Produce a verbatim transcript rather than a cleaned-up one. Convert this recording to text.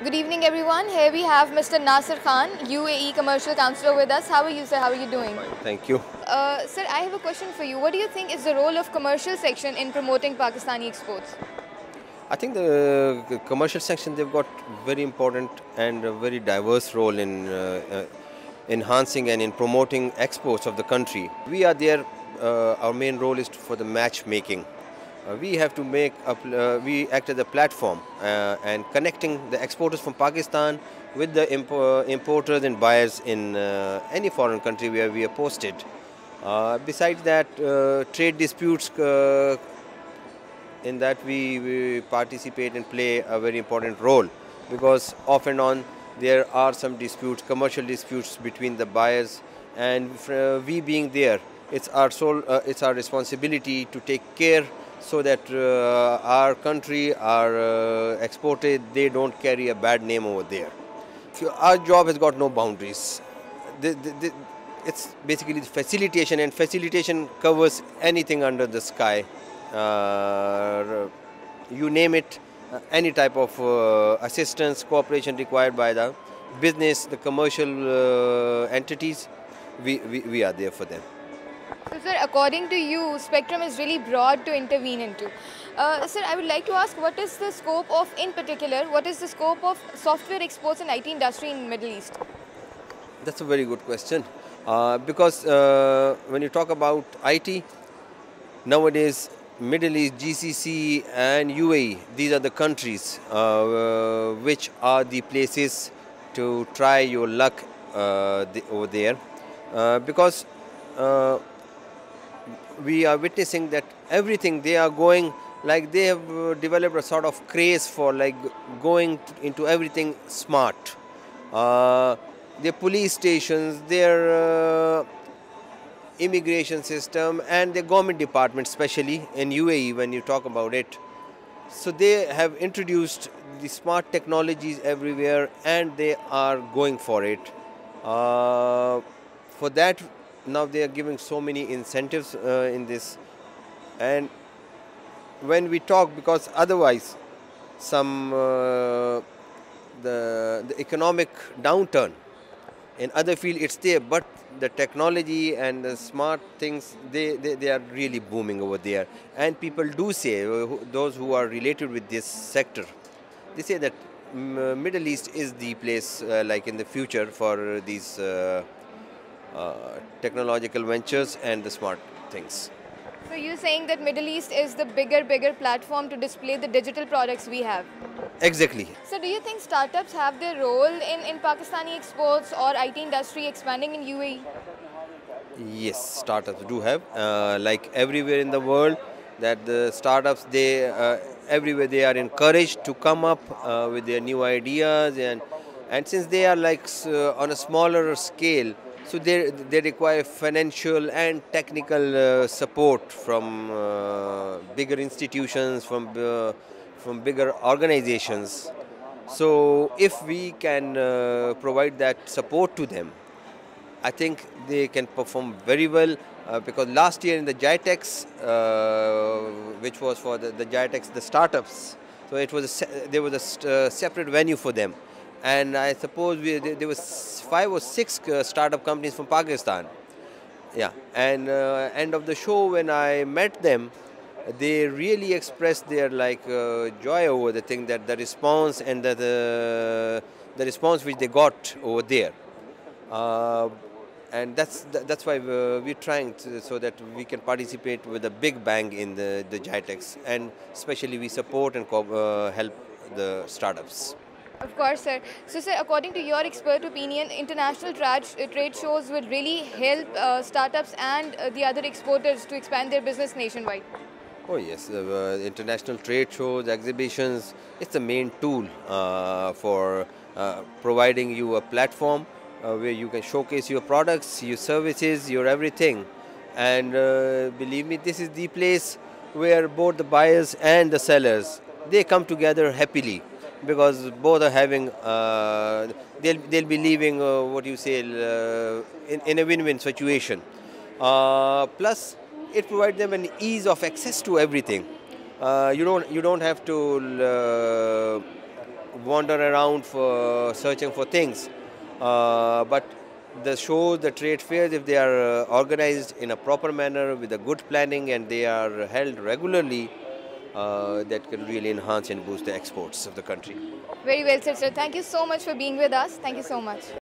Good evening, everyone. Here we have Mister Nasir Khan, U A E Commercial Councillor with us. How are you, sir? How are you doing? Thank you. Uh, sir, I have a question for you. What do you think is the role of commercial section in promoting Pakistani exports? I think the c- commercial section, they've got very important and a very diverse role in uh, uh, enhancing and in promoting exports of the country. We are there. Uh, our main role is for the matchmaking. Uh, we have to make a, pl- uh, we act as a platform uh, and connecting the exporters from Pakistan with the impo- importers and buyers in uh, any foreign country where we are posted. Uh, besides that, uh, trade disputes, uh, in that we, we participate and play a very important role, because off and on there are some disputes, commercial disputes between the buyers, and uh, we being there, it's our sole, uh, it's our responsibility to take care so that uh, our country, our uh, exported, they don't carry a bad name over there. Our job has got no boundaries. The, the, the, it's basically facilitation, and facilitation covers anything under the sky. Uh, you name it, uh, any type of uh, assistance, cooperation required by the business, the commercial uh, entities, we, we, we are there for them. So, sir, according to you, spectrum is really broad to intervene into. Uh, sir, I would like to ask, what is the scope of, in particular, what is the scope of software exports and I T industry in Middle East? That's a very good question. Uh, because uh, when you talk about I T, nowadays Middle East, G C C and U A E, these are the countries uh, which are the places to try your luck uh, the, over there. Uh, because uh, we are witnessing that everything they are going, like they have uh, developed a sort of craze for like going into everything smart. Uh, their police stations, their uh, immigration system and the government department, especially in U A E when you talk about it. So they have introduced the smart technologies everywhere and they are going for it. Uh, for that, now they are giving so many incentives uh, in this. And when we talk, because otherwise some uh, the, the economic downturn in other field, it's there, but the technology and the smart things, they, they, they are really booming over there. And people do say, uh, who- those who are related with this sector, they say that mm, Middle East is the place, uh, like in the future, for these uh, uh, technological ventures and the smart things. So, you're saying that Middle East is the bigger, bigger platform to display the digital products we have? Exactly. So, do you think startups have their role in, in Pakistani exports or I T industry expanding in U A E? Yes, startups do have, uh, like everywhere in the world, that the startups, they uh, everywhere they are encouraged to come up uh, with their new ideas, and and since they are like s- uh, on a smaller scale, so they they require financial and technical uh, support from uh, bigger institutions, from uh, from bigger organizations. So if we can uh, provide that support to them, I think they can perform very well, uh, because last year in the GITEX, uh, which was for the, the GITEX, the startups, so it was a se- there was a st- uh, separate venue for them, and I suppose we, there, there was five or six uh, startup companies from Pakistan. Yeah, and uh, end of the show when I met them, they really expressed their like uh, joy over the thing, that the response and the, the the response which they got over there. Uh, and that's tha- that's why we're, we're trying to, so that we can participate with a big bang in the the GITEX, and especially we support and co- uh, help the startups. Of course, sir. So, sir, according to your expert opinion, international trade, uh, trade shows will really help uh, startups and uh, the other exporters to expand their business nationwide. Oh yes, uh, uh, international trade shows, exhibitions, it's the main tool uh, for uh, providing you a platform uh, where you can showcase your products, your services, your everything. And uh, believe me, this is the place where both the buyers and the sellers, they come together happily, because both are having, uh, they'll, they'll be leaving, uh, what you say, uh, in, in a win-win situation. Uh, plus, it provides them an ease of access to everything. Uh, you don't you don't have to uh, wander around for searching for things. Uh, but the shows, the trade fairs, if they are uh, organized in a proper manner with a good planning and they are held regularly, uh, that can really enhance and boost the exports of the country. Very well said, sir. Thank you so much for being with us. Thank you so much.